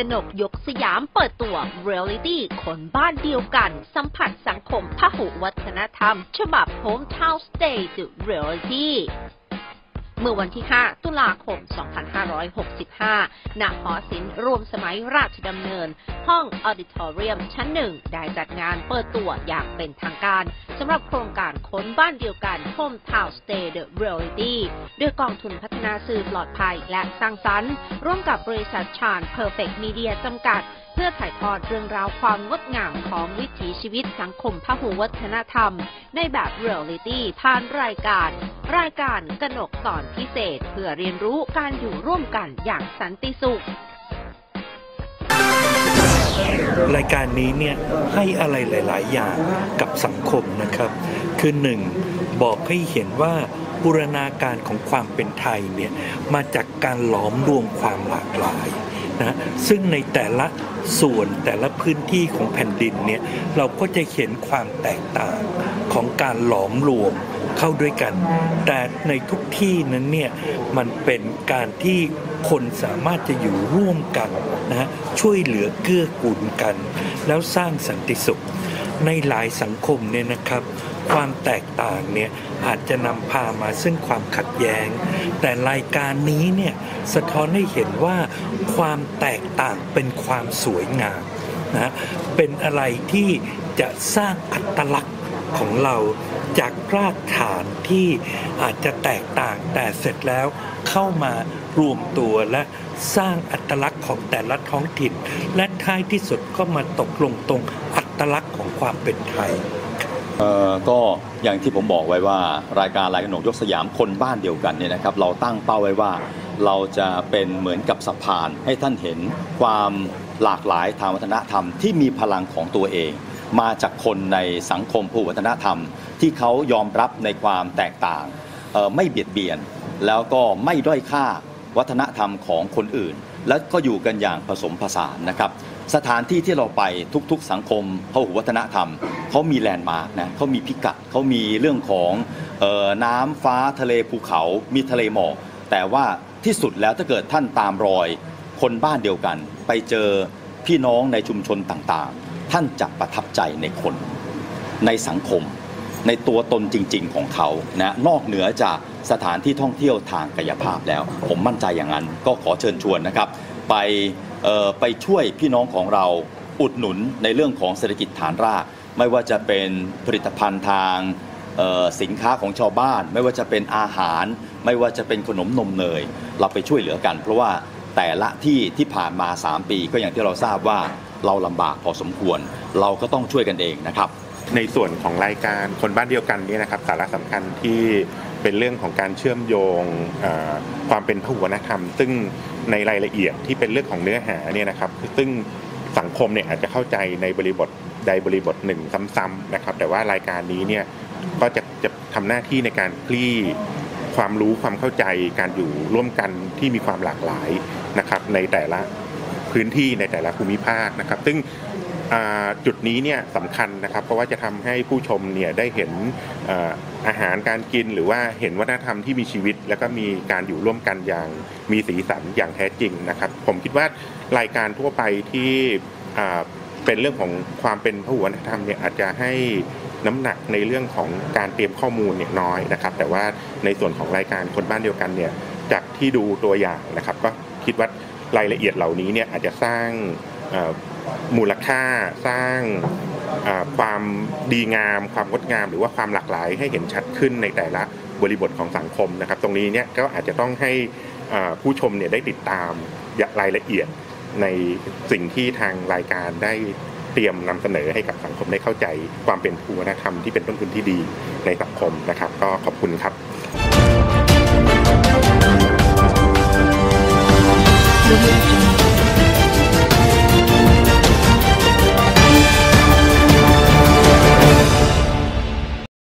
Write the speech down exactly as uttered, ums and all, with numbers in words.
นกยกสยามเปิดตัวเรียลลิตี้คนบ้านเดียวกันสัมผัสสังคมพหุวัฒนธรรมฉบับ Hometown Stay The Reality เมื่อวันที่ ห้า ตุลาคม สองพันห้าร้อยหกสิบห้า ณ หอศิลป์รวมสมัยราชดำเนิน ห้องออดิทอเรียมชั้นหนึ่งได้จัดงานเปิดตัวอย่างเป็นทางการสำหรับโครงการค้นบ้านเดียวกัน Hometown Stay The Reality โดยกองทุนพัฒนาสื่อปลอดภัยและสร้างสรรค์ร่วมกับบริษัทชาญ Perfect Media จำกัดเพื่อถ่ายทอดเรื่องราวความงดงามของวิถีชีวิตสังคมพหุวัฒนธรรมในแบบเรียลลิตี้ผ่านรายการรายการกนกสอนพิเศษเพื่อเรียนรู้การอยู่ร่วมกันอย่างสันติสุขรายการนี้เนี่ยให้อะไรหลายๆอย่างกับสังคมนะครับคือหนึ่งบอกให้เห็นว่าบูรณาการของความเป็นไทยเนี่ยมาจากการหลอมรวมความหลากหลายนะซึ่งในแต่ละส่วนแต่ละพื้นที่ของแผ่นดินเนี่ยเราก็จะเห็นความแตกต่างของการหลอมรวมเข้าด้วยกันแต่ในทุกที่นั้นเนี่ยมันเป็นการที่คนสามารถจะอยู่ร่วมกันนะช่วยเหลือเกื้อกูลกันแล้วสร้างสันติสุขในหลายสังคมเนี่ยนะครับความแตกต่างเนี่ยอาจจะนำพามาซึ่งความขัดแย้งแต่รายการนี้เนี่ยสะท้อนให้เห็นว่าความแตกต่างเป็นความสวยงามนะเป็นอะไรที่จะสร้างอัตลักษณ์ของเราจากรากฐานที่อาจจะแตกต่างแต่เสร็จแล้วเข้ามารวมตัวและสร้างอัตลักษณ์ของแต่ละท้องถิ่นและท้ายที่สุดก็มาตกลงตรงอัตลักษณ์ของความเป็นไทยเอ่อก็อย่างที่ผมบอกไว้ว่ารายการรายการกนกยกสยามคนบ้านเดียวกันเนี่ยนะครับเราตั้งเป้าไว้ว่าเราจะเป็นเหมือนกับสะพานให้ท่านเห็นความหลากหลายทางวัฒนธรรมที่มีพลังของตัวเองมาจากคนในสังคมพหุวัฒนธรรมที่เขายอมรับในความแตกต่างไม่เบียดเบียนแล้วก็ไม่ด้อยค่าวัฒนธรรมของคนอื่นและก็อยู่กันอย่างผสมผสานนะครับสถานที่ที่เราไปทุกๆสังคมพหุวัฒนธรรมเขามีแลนด์มาร์กนะเขามีพิกัดเขามีเรื่องของเอ่อน้ำฟ้าทะเลภูเขามีทะเลหมอกแต่ว่าที่สุดแล้วถ้าเกิดท่านตามรอยคนบ้านเดียวกันไปเจอพี่น้องในชุมชนต่างๆท่านจะประทับใจในคนในสังคมในตัวตนจริงๆของเขานะนอกเหนือจากสถานที่ท่องเที่ยวทางกายภาพแล้วผมมั่นใจอย่างนั้นก็ขอเชิญชวนนะครับไปไปช่วยพี่น้องของเราอุดหนุนในเรื่องของเศรษฐกิจฐานรากไม่ว่าจะเป็นผลิตภัณฑ์ทางสินค้าของชาวบ้านไม่ว่าจะเป็นอาหารไม่ว่าจะเป็นขนมนมเนยเราไปช่วยเหลือกันเพราะว่าแต่ละที่ที่ผ่านมาสามปีก็อย่างที่เราทราบว่าเราลำบากพอสมควรเราก็ต้องช่วยกันเองนะครับในส่วนของรายการคนบ้านเดียวกันนี่นะครับสาระสำคัญที่เป็นเรื่องของการเชื่อมโยงความเป็นพหุวัฒนธรรมซึ่งในรายละเอียดที่เป็นเรื่องของเนื้อหาเนี่ยนะครับซึ่งสังคมเนี่ยอาจจะเข้าใจในบริบทใดบริบทหนึ่งซ้ำๆนะครับแต่ว่ารายการนี้เนี่ยก็จะจะทำหน้าที่ในการคลี่ความรู้ความเข้าใจการอยู่ร่วมกันที่มีความหลากหลายนะครับในแต่ละพื้นที่ในแต่ละภูมิภาคนะครับซึ่งจุดนี้เนี่ยสำคัญนะครับเพราะว่าจะทำให้ผู้ชมเนี่ยได้เห็นอาหารการกินหรือว่าเห็นวัฒนธรรมที่มีชีวิตแล้วก็มีการอยู่ร่วมกันอย่างมีสีสันอย่างแท้จริงนะครับผมคิดว่ารายการทั่วไปที่เป็นเรื่องของความเป็นพหุวัฒนธรรมเนี่ยอาจจะให้น้ำหนักในเรื่องของการเตรียมข้อมูลเนี่ยน้อยนะครับแต่ว่าในส่วนของรายการคนบ้านเดียวกันเนี่ยจากที่ดูตัวอย่างนะครับก็คิดว่ารายละเอียดเหล่านี้เนี่ยอาจจะสร้างมูลค่าสร้างความดีงามความงดงามหรือว่าความหลากหลายให้เห็นชัดขึ้นในแต่ละบริบทของสังคมนะครับตรงนี้เนี่ยก็อาจจะต้องให้ผู้ชมเนี่ยได้ติดตามรายละเอียดในสิ่งที่ทางรายการได้เตรียมนำเสนอให้กับสังคมได้เข้าใจความเป็นภูมิวัฒนธรรมที่เป็นต้นทุนที่ดีในสังคมนะครับก็ขอบคุณครับ